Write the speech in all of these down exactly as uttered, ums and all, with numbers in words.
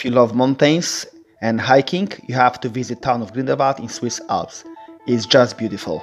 you love mountains and hiking, you have to visit town of Grindelwald in Swiss Alps. It's just beautiful.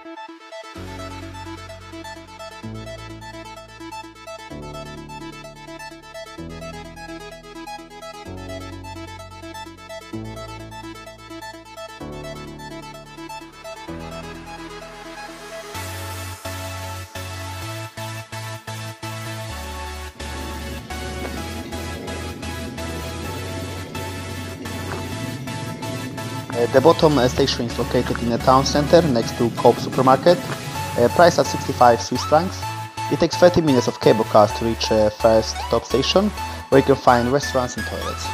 Uh, the bottom uh, station is located in the town center next to Coop supermarket, uh, priced at sixty-five Swiss francs. It takes thirty minutes of cable cars to reach uh, first top station, where you can find restaurants and toilets.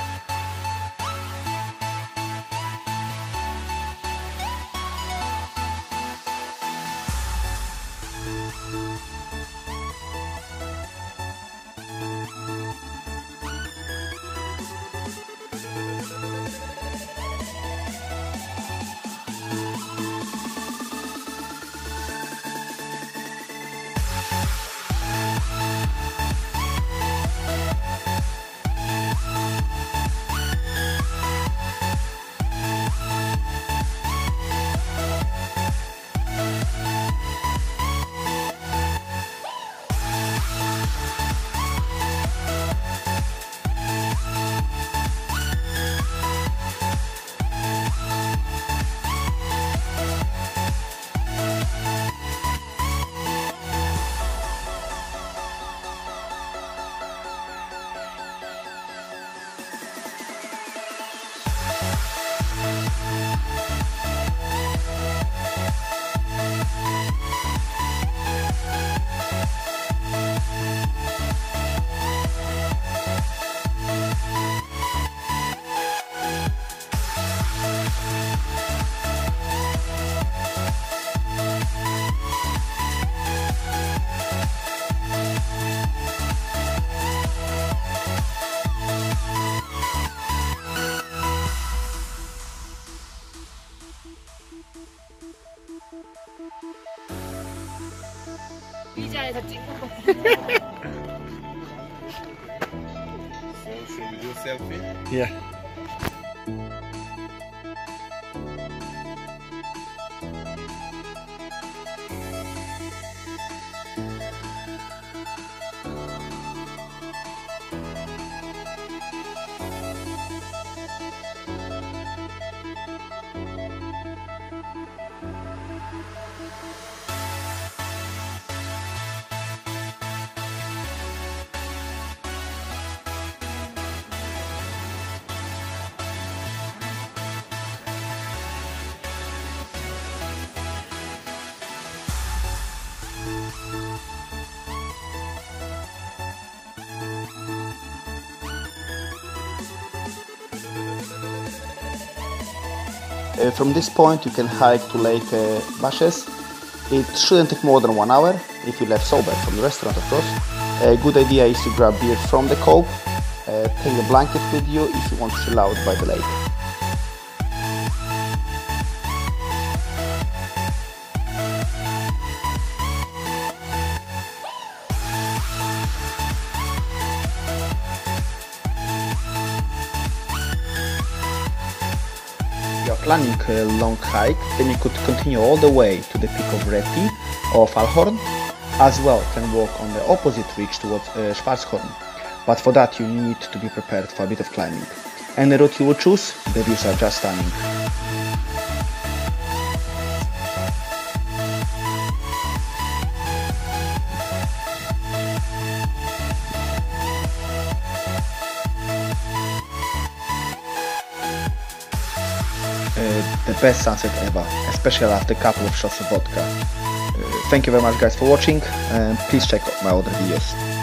의자에서 찍는 거. So should we do a selfie? Yeah. Uh, from this point you can hike to Lake uh, Bashes. It shouldn't take more than one hour if you left sober from the restaurant, of course. A good idea is to grab beer from the Coop, uh, take a blanket with you if you want to chill out by the lake. If you're planning a long hike, then you could continue all the way to the peak of Reti or Fallhorn. As well, can walk on the opposite ridge towards uh, Schwarzhorn. But for that you need to be prepared for a bit of climbing. Any route you will choose, the views are just stunning. Uh, the best sunset ever, especially after a couple of shots of vodka. Uh, thank you very much guys for watching, and please check out my other videos.